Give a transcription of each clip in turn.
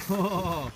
Oh.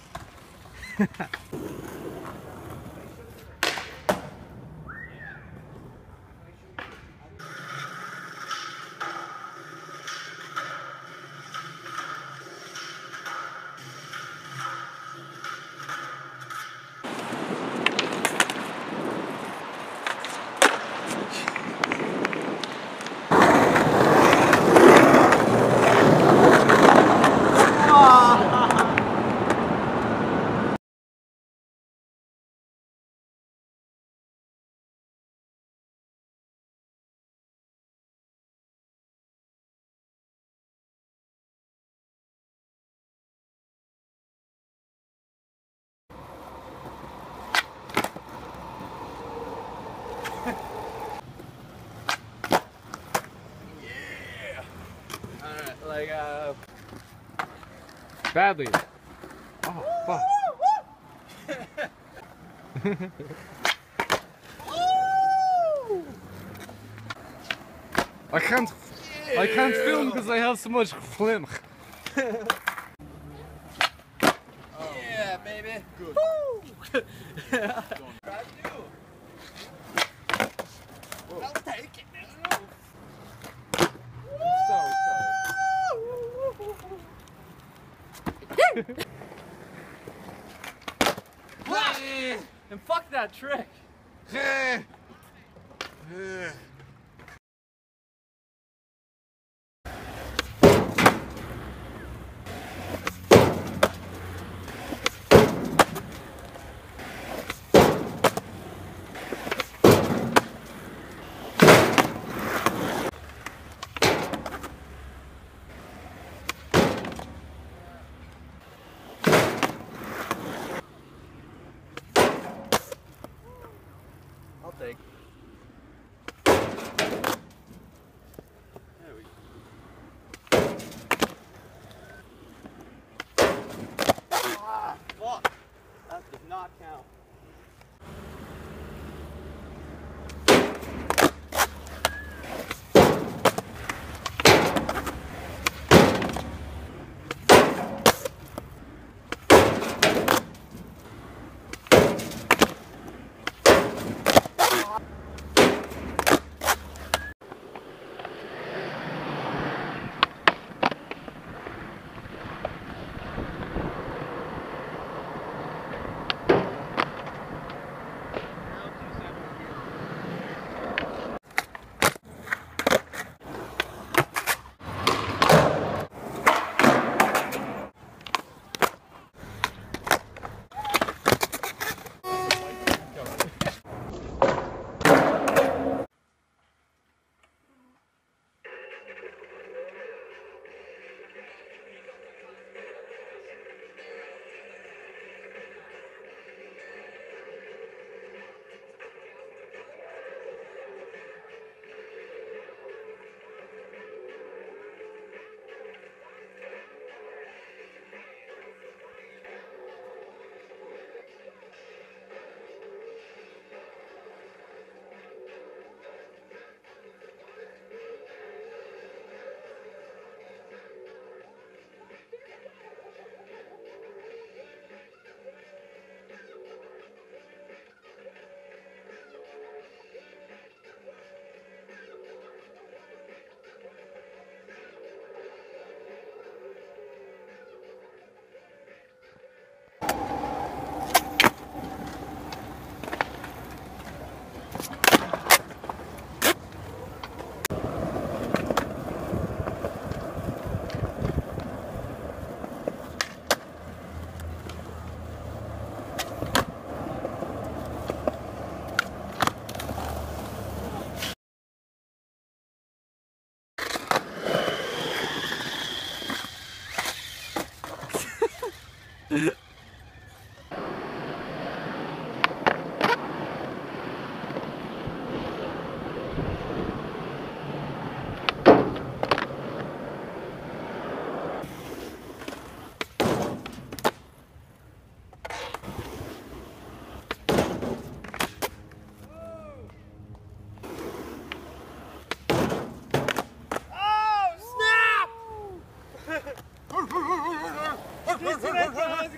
Like, badly. Oh, fuck. I can't film because I have so much phlegm. Yeah, baby. Good. I'll take it now. And fuck that trick. I'll take. There we go. Ah, fuck. That does not count. Oh, snap!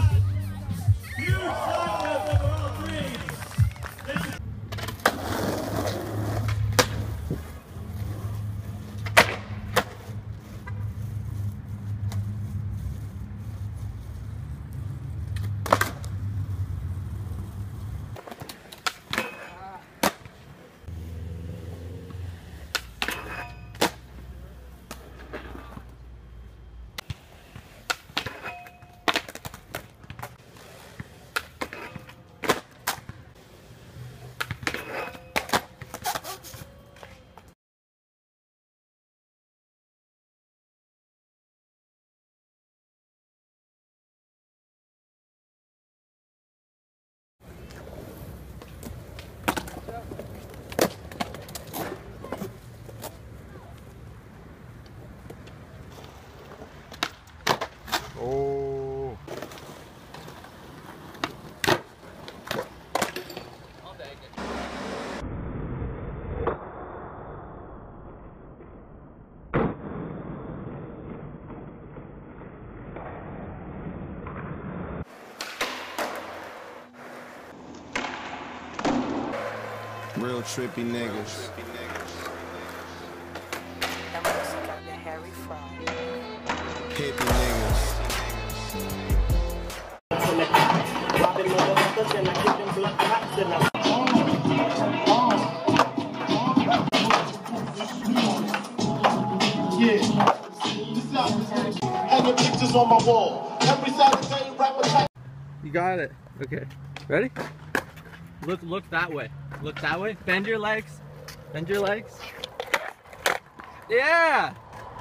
Oh. Real trippy niggas. Hippie niggas. Hanging pictures on my wall. Every Saturday, rapper type. You got it. Okay. Ready? Look that way. Look that way. Bend your legs. Bend your legs. Yeah!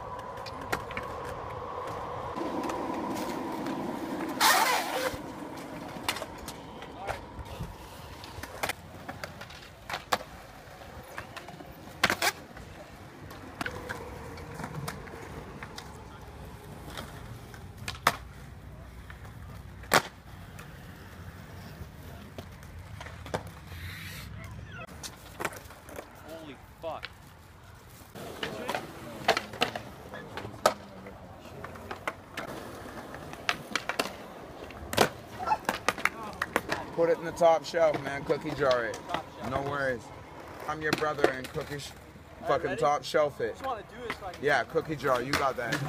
Holy fuck. Put it in the top shelf, man. Cookie jar it. No worries. I'm your brother and fucking top shelf it. I just want to do this so I can... Yeah, cookie jar. You got that.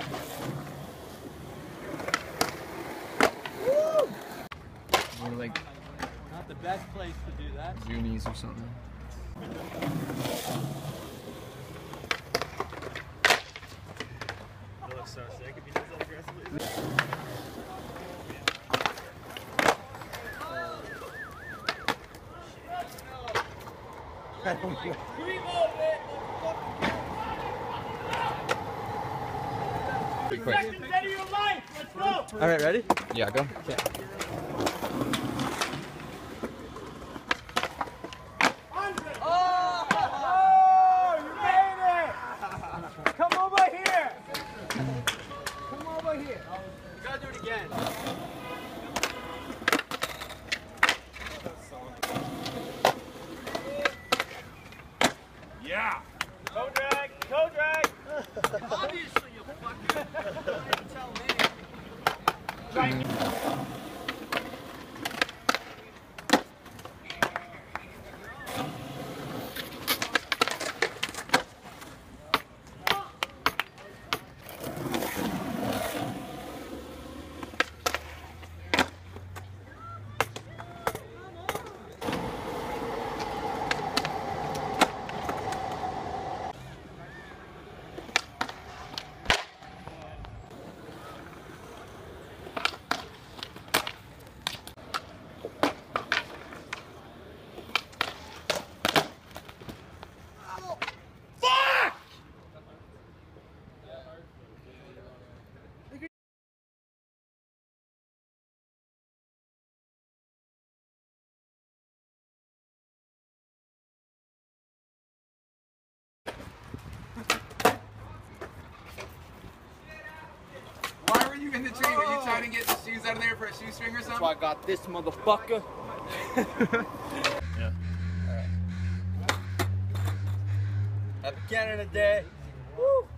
Like Not the best place to do that. Goonies or something. That looks so sick if he does that aggressively. Pretty quick. Out of your life! Let's go! Alright, ready? Yeah, go. Okay. Oh, you made it! Come over here! Come over here. You gotta do it again. Yeah! Toe drag! Toe drag! Obviously, you fucking... Tell me. Why were you in the tree? Were you trying to get the shoes out of there for a shoestring or something? So I got this motherfucker. Yeah. Happy Canada Day. Woo.